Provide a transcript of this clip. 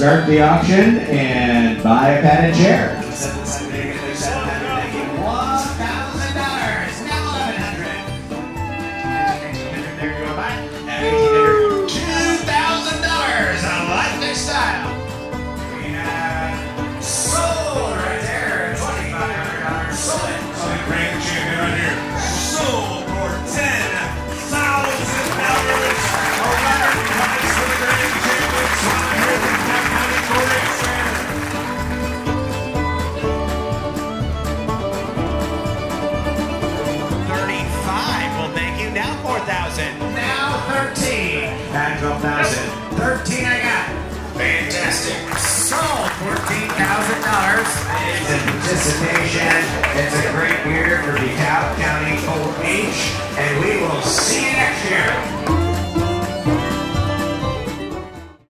start the auction and buy a padded chair. Now 13. Back 12,000. 13 I got. Fantastic. Sold $14,000. It's anticipation. It's a great year for Dekalb County 4-H, and we will see you next